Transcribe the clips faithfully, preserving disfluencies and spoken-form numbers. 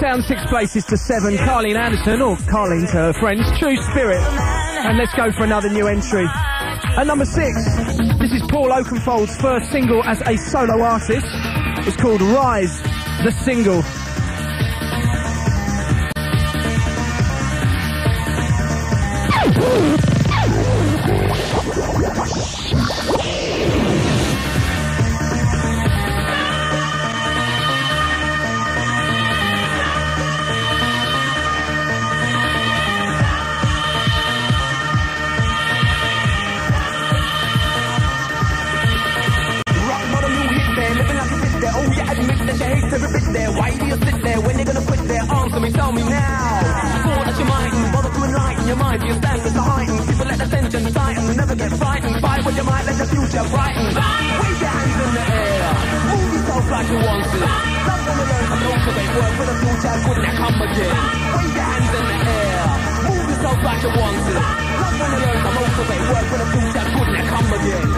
down six places to seven. Carleen Anderson, or Carleen to her friends, True Spirit. And let's go for another new entry. At number six, this is Paul Oakenfold's first single as a solo artist. It's called Rise, the single. Why do you sit there when they're gonna put their arms on me? Tell me now. Before that you mightn't bother to enlighten your mind. Your standards are heightened. People let the tension tighten. Never get frightened. Fight what you might, let the future brighten. Wave your hands in the air. Move yourself like you want to. Love when you learn to motivate. Work for the future. Good now come again. Wave your hands in the air. Move yourself like you want to. Love when you learn to motivate. Work for the future. Good now come again.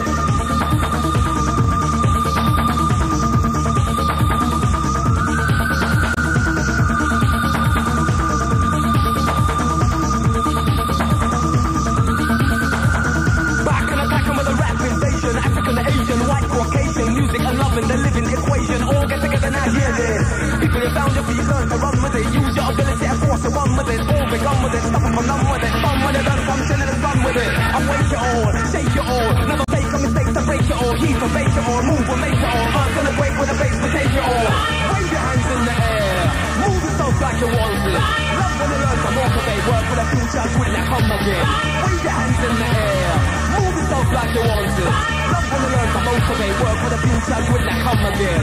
The living equation, all get together now, hear this. People you found your feet, learn to run with it. Use your ability and force to run with it. All begun with it, stop them from none with it. Fun when it done, come chillin' and fun with it. I wake it all, shake it all. Never make a mistake to break it all. Heat or bake it all, move or make it all. Earth gonna break with a bass to take it all. Wave your hands in the air, move yourself like you want it. Love when you learn to motivate, work for the future, quit now come again. Wave your hands in the air, move yourself like you want it. Love when you learn to motivate, work for the future, quit now come again.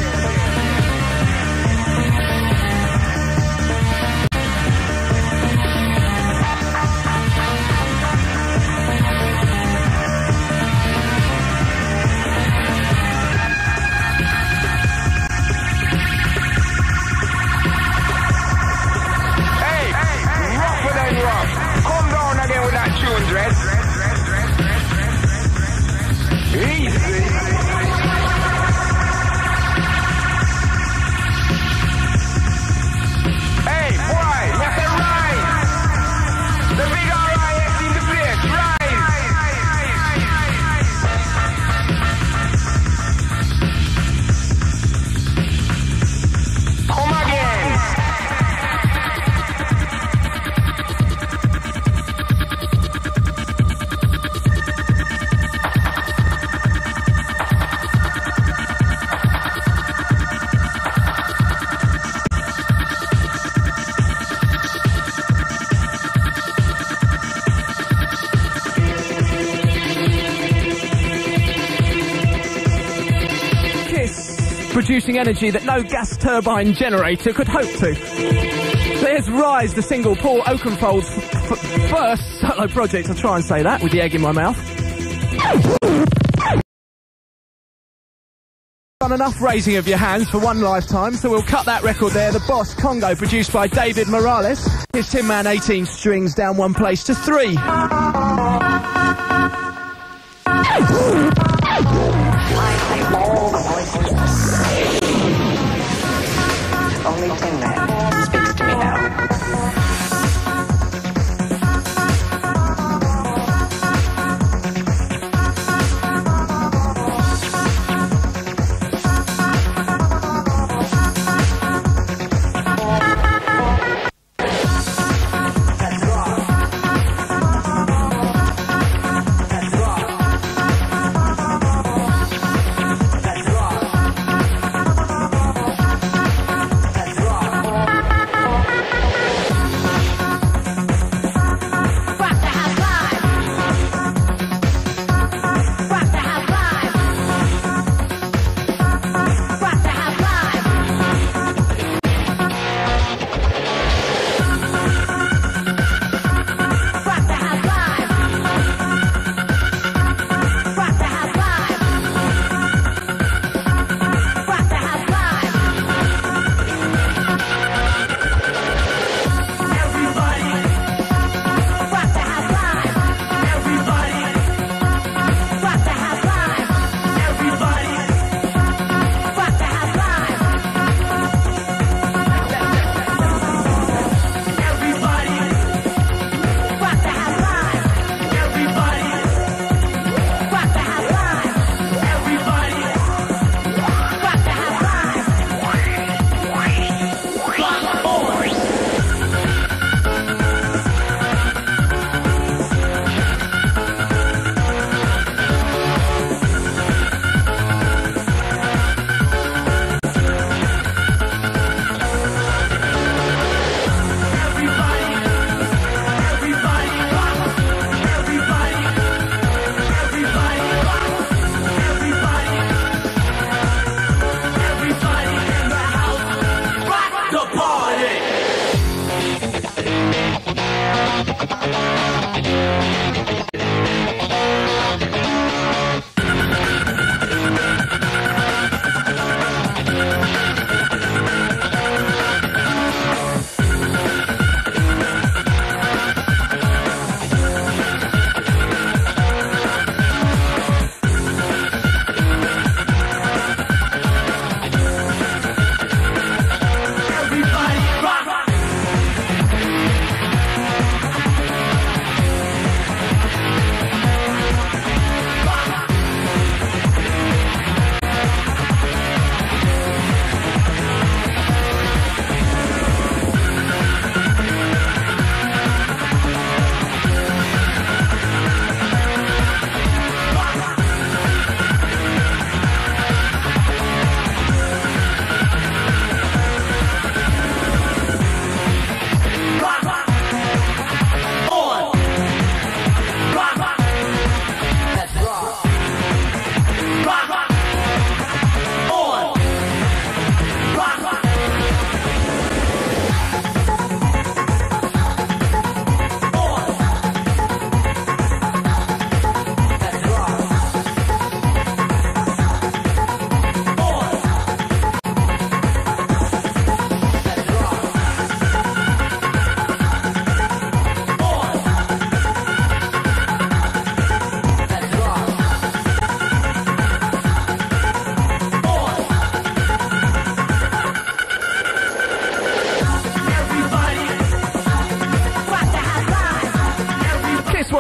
Producing energy that no gas turbine generator could hope to. There's Rise, the single, Paul Oakenfold's f first solo project. I'll try and say that with the egg in my mouth. Done enough raising of your hands for one lifetime, so we'll cut that record there. The Boss, Congo, produced by David Morales. Here's Tin Man eighteen strings, down one place to three. Only Tin Man speaks to me now.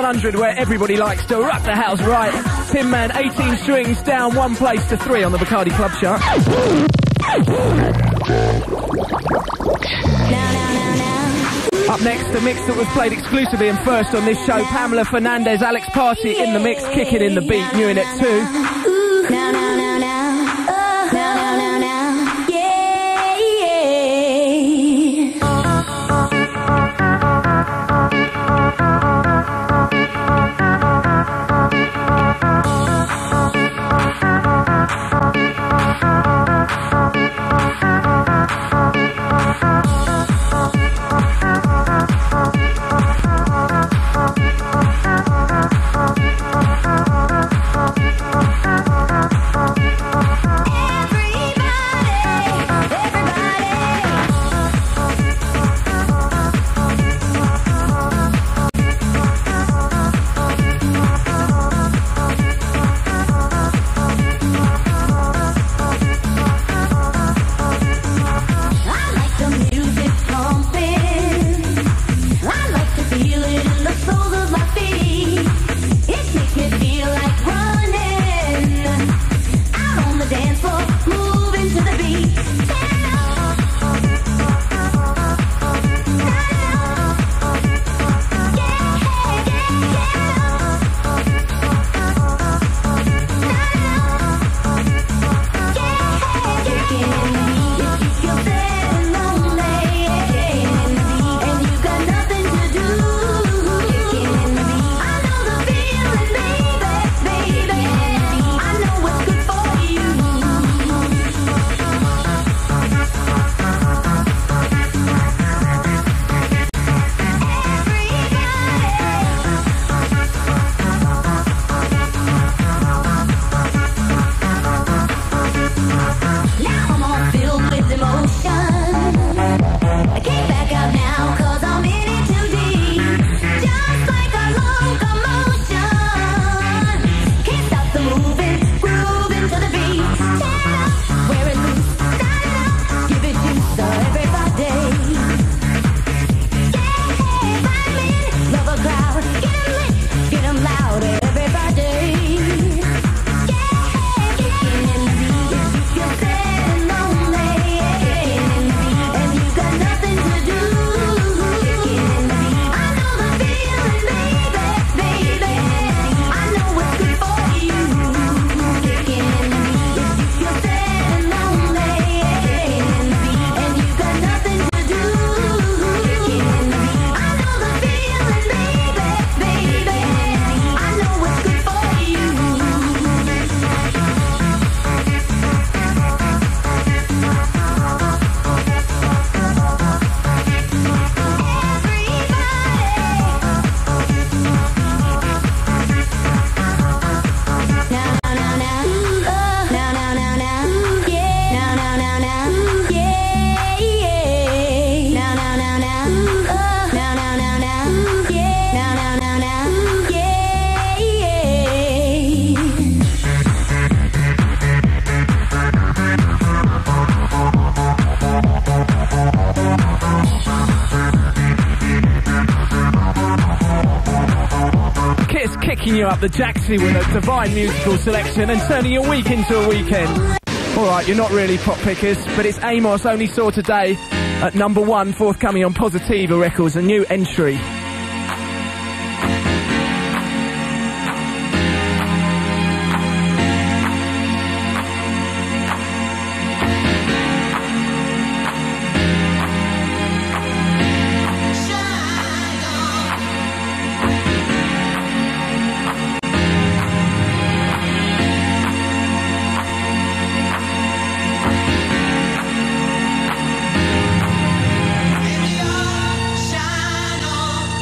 one hundred, where everybody likes to rock the house right. Tin Man, eighteen strings, down one place to three on the Bacardi Club chart. Up next, the mix that was played exclusively and first on this show, Pamela Fernandez, Alex Party in the mix, kicking in the beat, new in it too. Now, now, now, now, oh, now, now, now, now, yeah, Kicking you up the jacksie with a divine musical selection and turning your week into a weekend. Alright, you're not really pop pickers, but it's Amos, Only Saw Today, at number one, forthcoming on Positiva Records, a new entry. Shine on.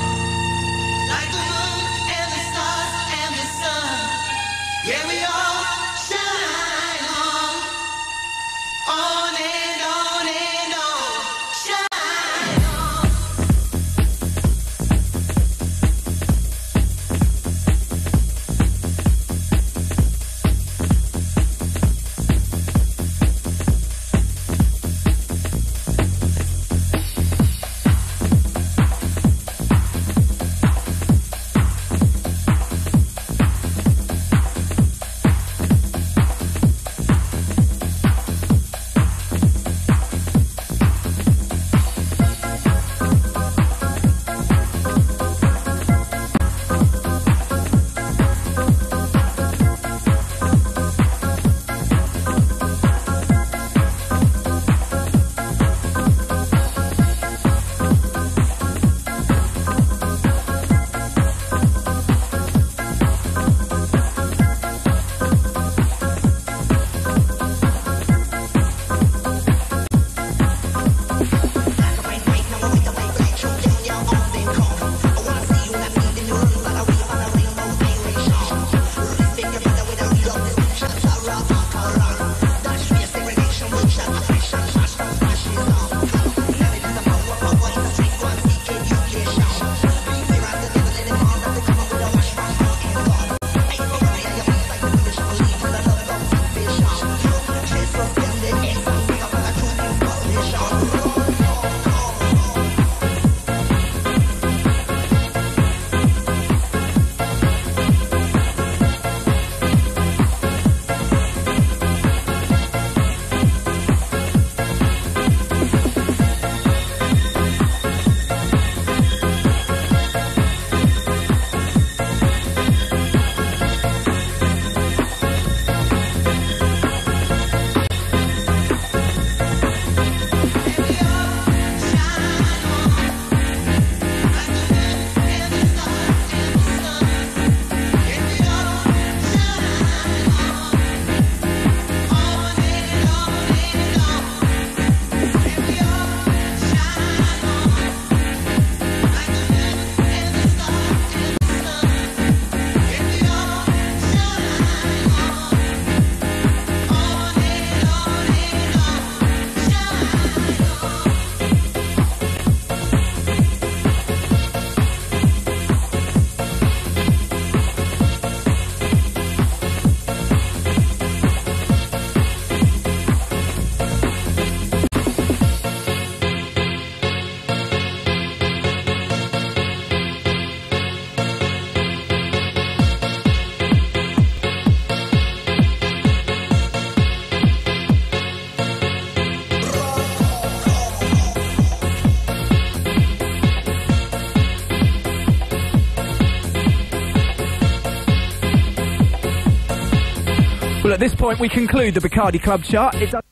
Well, at this point, we conclude the Bacardi Club chart. It does.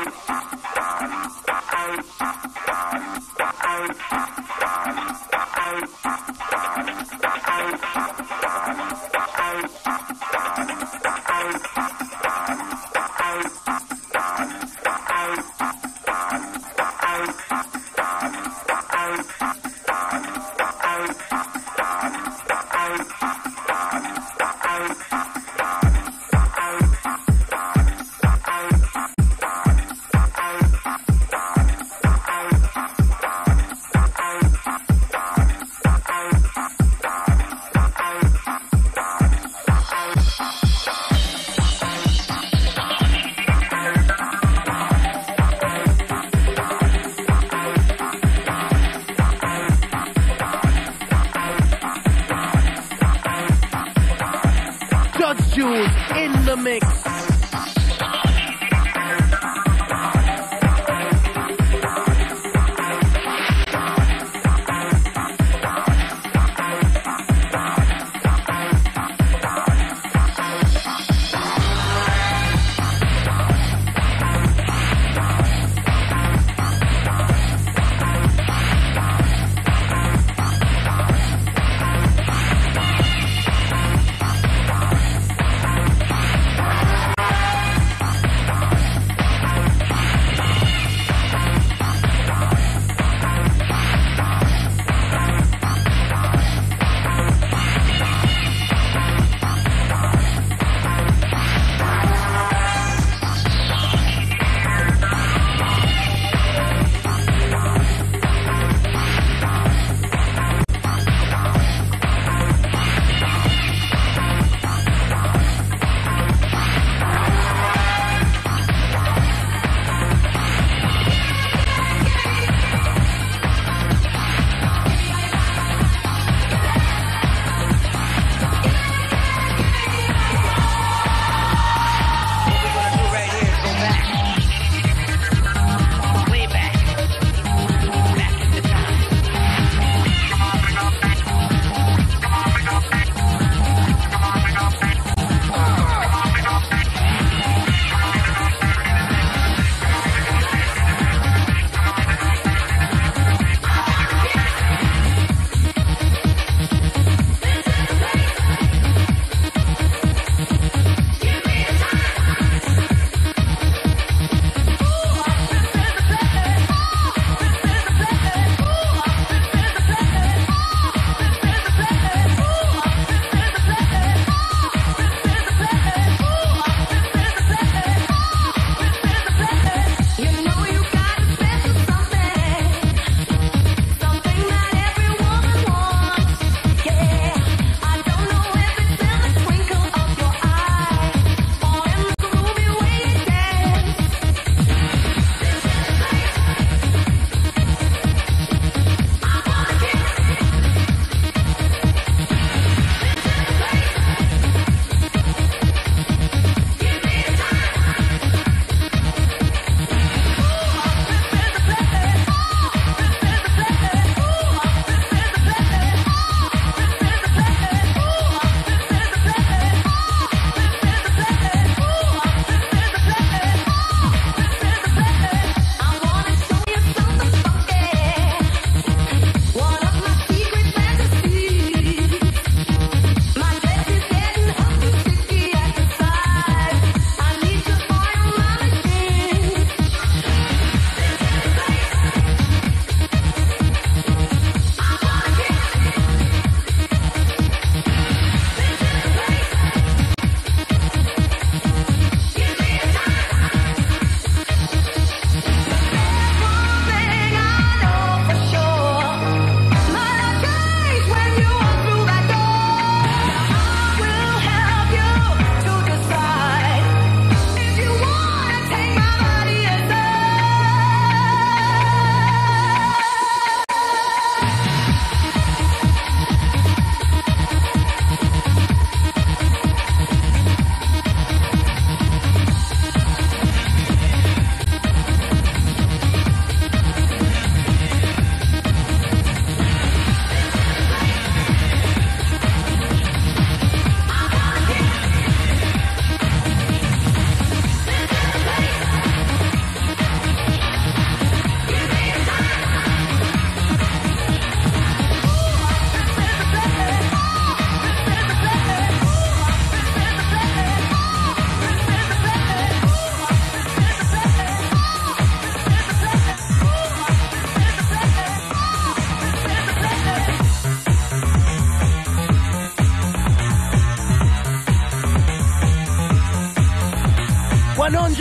Jules in the mix.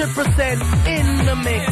hundred percent in the mix.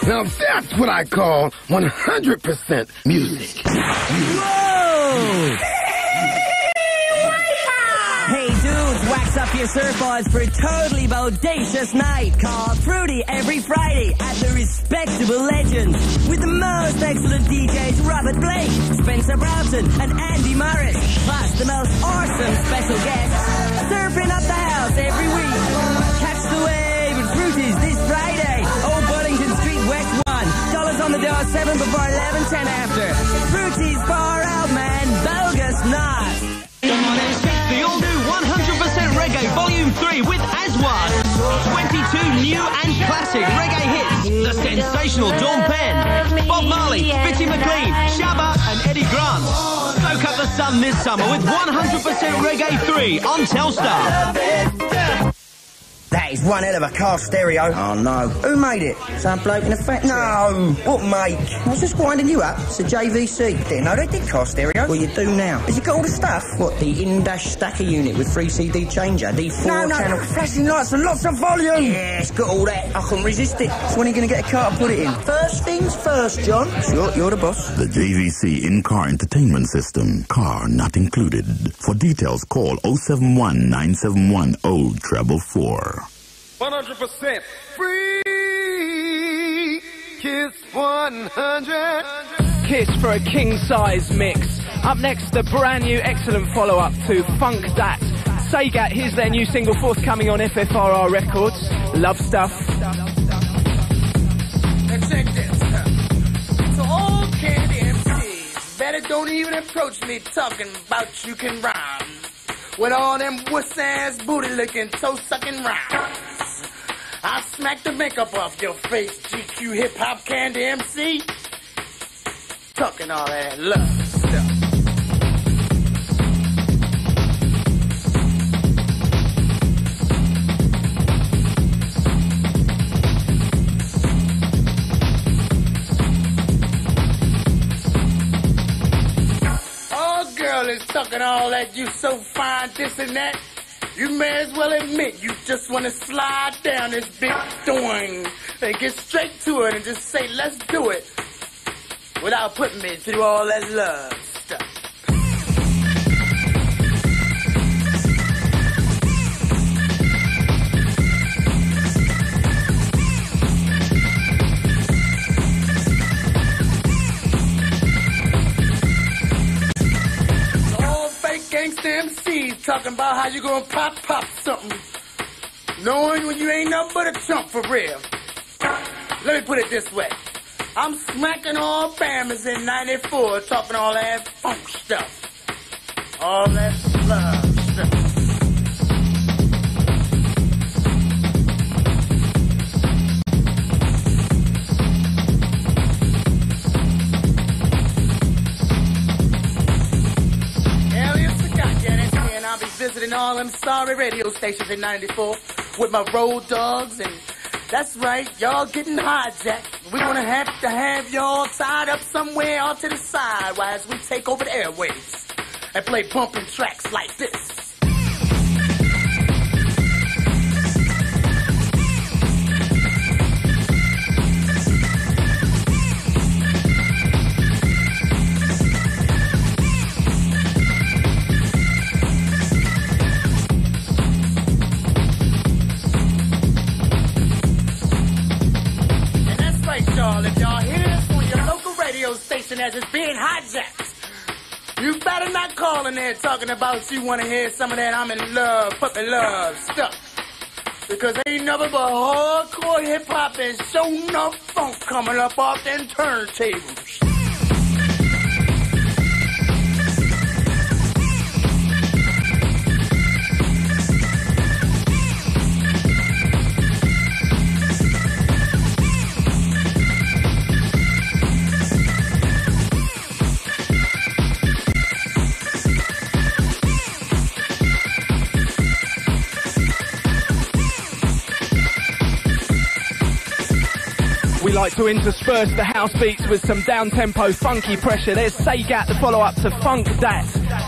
Now that's what I call one hundred percent music. Whoa! Hey dudes, wax up your surfboards for a totally bodacious night called Fruity every Friday at the Respectable Legends with the most excellent D Js Robert Blake, Spencer Broughton and Andy Morris, plus the most awesome special guests surfing up the house every week. Catch the wave at Fruity's this Friday, Old Burlington Street West one, dollars on the door, seven before eleven, ten after. Fruity's far out, man, bogus not. Come on, M six, the all-new one hundred percent Reggae Volume three with Aswan. twenty-two new and classic reggae hits. The sensational Dawn Penn, Bob Marley, Bitty McLean, Shabba and Eddie Grant. Soak up the sun this summer with one hundred percent Reggae three on Telstar. That is one hell of a car stereo. Oh, no. Who made it? Some bloke in a factory? No. What make? I was just winding you up. It's a J V C. Didn't know they did car stereo. Well, you do now. Has you got all the stuff? What, the in-dash stacker unit with three C D changer, D four no, no, channel... flashing lights and lots of volume. Yeah, it's got all that. I couldn't resist it. So when are you going to get a car to put it in? First things first, John. Sure, you're the boss. The J V C in-car entertainment system. Car not included. For details, call oh seven one, nine seven one, oh four four. one hundred percent free. Kiss one hundred. Kiss for a king-size mix. Up next, the brand new excellent follow-up to Funk Dat. Sagat, here's their new single forthcoming on F F R R Records. Love Stuff. Now check this. So all candy M Cs better don't even approach me talking about you can rhyme. With all them wuss-ass booty-licking, toe-sucking rhymes. I'll smack the makeup off your face, G Q hip-hop candy M C. Talking all that love stuff. Oh, girl is talking all that you so fine, this and that. You may as well admit you just want to slide down this big doing and get straight to it and just say, let's do it, without putting me through all that love stuff. Gangsta M Cs talking about how you gonna pop, pop something, knowing when you ain't nothing but a chump for real. Let me put it this way. I'm smacking all Bammers in ninety-four, talking all that funk stuff. All that love stuff. I'll be visiting all them sorry radio stations in ninety-four with my road dogs, and that's right, y'all getting hijacked. We're gonna have to have y'all tied up somewhere off to the side while we take over the airwaves and play bumping tracks like this. If y'all hear this on your local radio station as it's being hijacked, you better not call in there talking about you want to hear some of that I'm in love, puppy love stuff. Because ain't nothing but hardcore hip-hop and show enough funk coming up off them turntables. We like to intersperse the house beats with some down-tempo funky pressure. There's Sagat, the follow-up to Funk Dat.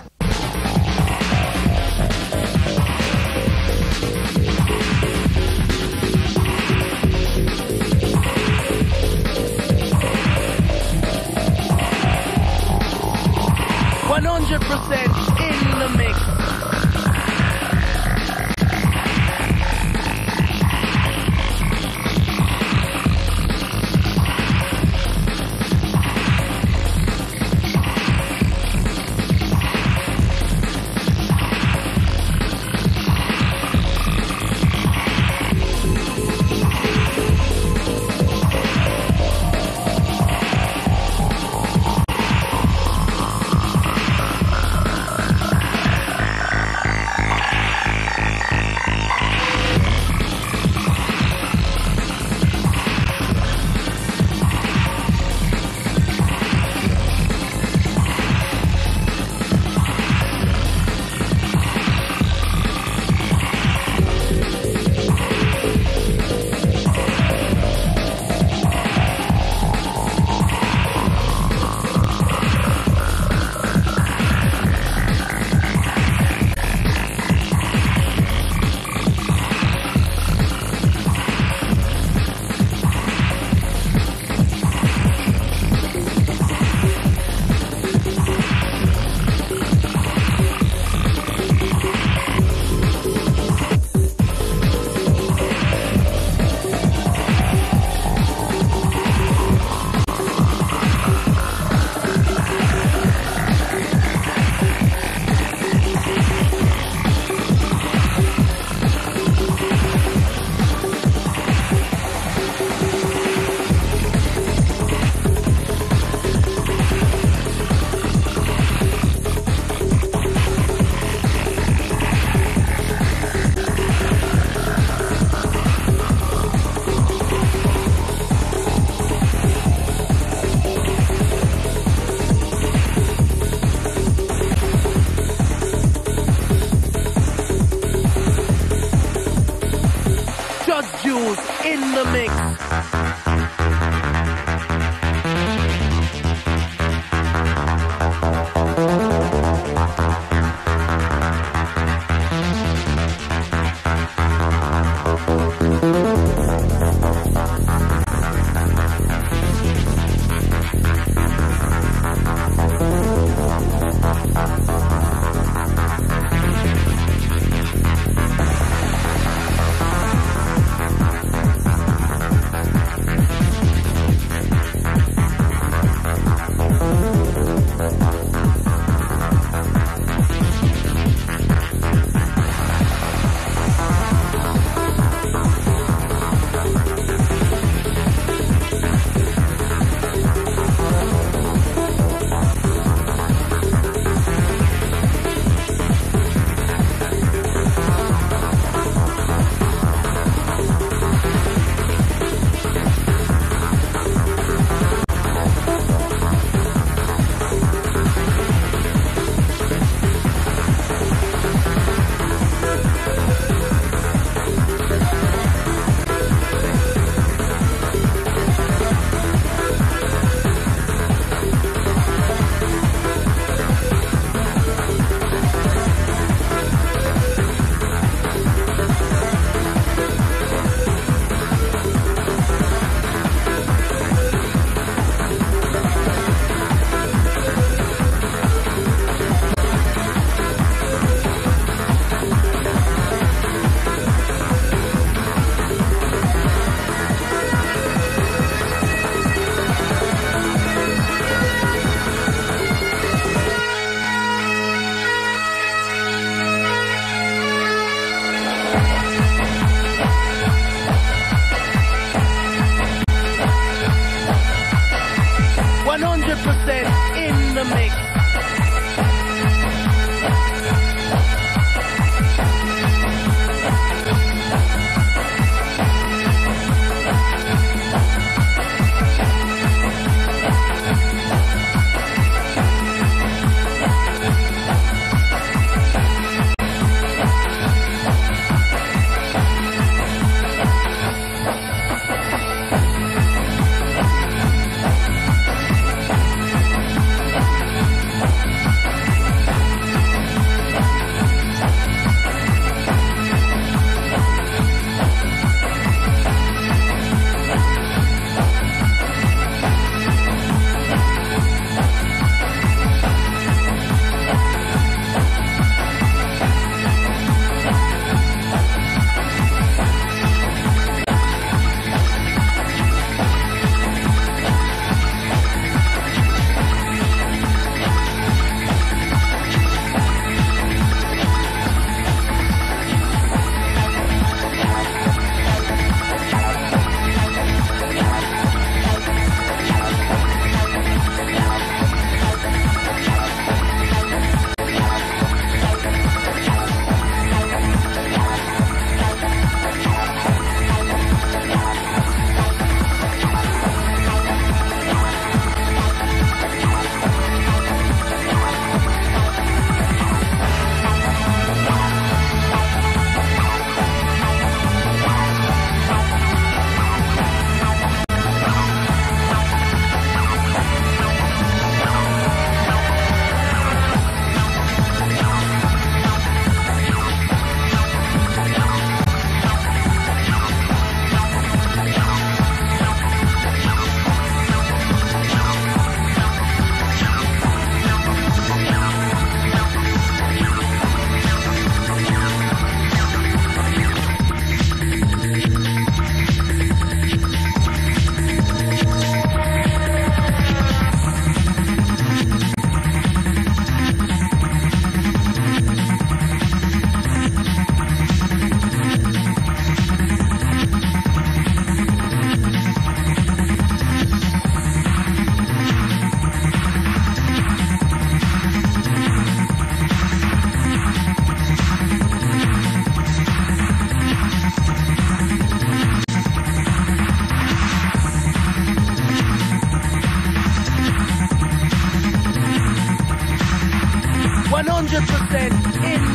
Jules in the mix. one hundred percent in the mix. one hundred percent in